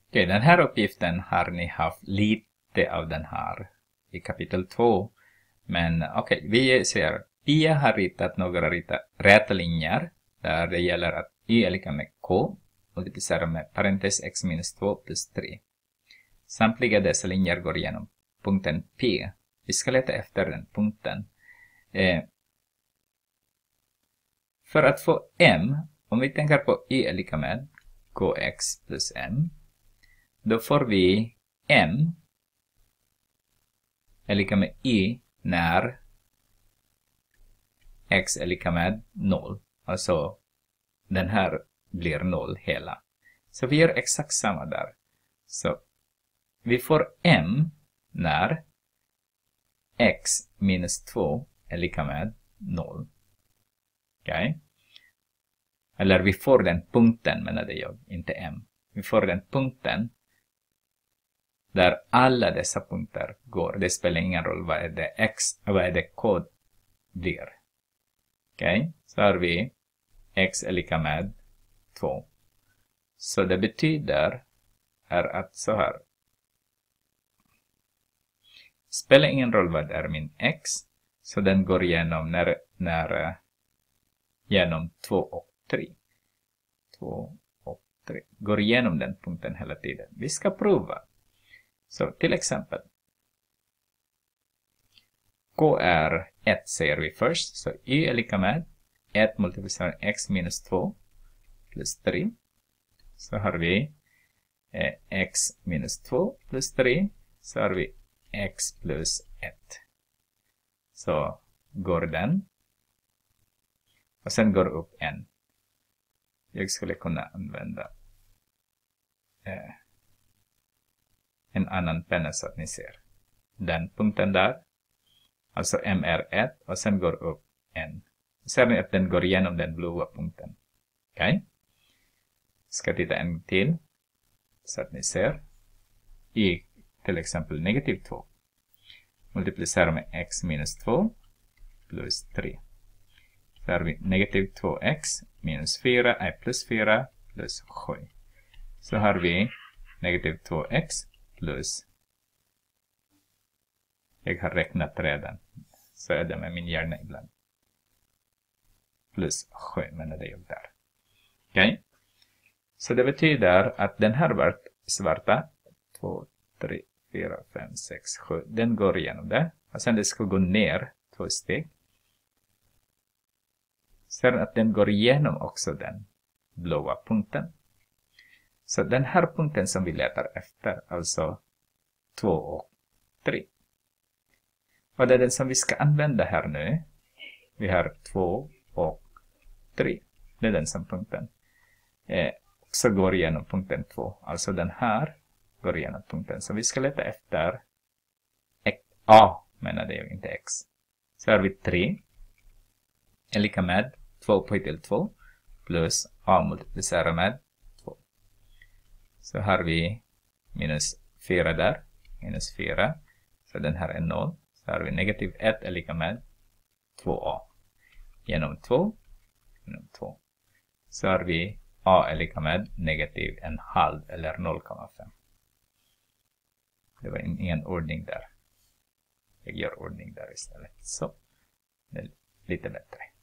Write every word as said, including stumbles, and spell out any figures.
Okej, den här uppgiften har ni haft lite av den här i kapitel två. Men okej, vi ser. Pia har ritat några rita, räta linjer där det gäller att y är lika med k multiplicerat med parentes x minus två plus tre. Samtliga dessa linjer går igenom punkten P. Vi ska leta efter den punkten. Eh, för att få m, om vi tänker på y är lika med kx plus m, då får vi m är lika med y när x är lika med noll. Alltså den här blir noll hela. Så vi gör exakt samma där. Så vi får m när x minus två är lika med noll. Okej? Okay? Eller vi får den punkten, menade jag, inte m. Vi får den punkten där alla dessa punkter går. Det spelar ingen roll vad är det x, vad är det kod blir. Okej? Okay? Så har vi x är lika med två. Så det betyder är att så här. Spelar ingen roll vad är min x. Så den går igenom när, när genom två och tre. två och tre. Går igenom den punkten hela tiden. Vi ska prova. Så till exempel. K är ett säger vi först. Så y är lika med ett multiplicerat x minus två plus tre. Så har vi eh, x minus två plus tre. Så har vi x plus ett. Så går den. Och sen går upp en. Jag skulle kunna använda eh, en annan penna så att ni ser. Den punkten där. Alltså m är ett och sen går upp en. Ser ni att den går igenom den blåa punkten. Okej? Okay? Ska titta en till. Så att ni ser. I till exempel negativ två. Multiplicera med x minus två plus tre. Så har vi negativ två x minus fyra är plus fyra plus sju. Så har vi negativ två x plus. Jag har räknat redan. Så är det med min hjärna ibland. Plus sju menade jag där. Okej? Okay? Så det betyder att den här svarta två, tre, fyra, fem, sex, sju. Den går igenom det. Och sen det ska gå ner två steg. Sen att den går igenom också den blåa punkten. Så den här punkten som vi letar efter. Alltså två och tre. Och det är den som vi ska använda här nu. Vi har två och tre. Det är den som punkten. Eh, också går igenom punkten två. Alltså den här går igenom punkten. Så vi ska leta efter A, menade jag, inte x. Så har vi tre. Är lika med två upphöjt till två. Plus A multiplicerar med två. Så har vi minus fyra där. Minus fyra. Så den här är noll. Så har vi negativ ett är lika med två a. Genom två. Genom två. Så har vi a är lika med negativ en halv eller noll komma fem. Det var ingen ordning där. Jag gör ordning där istället. Så. Det är lite bättre.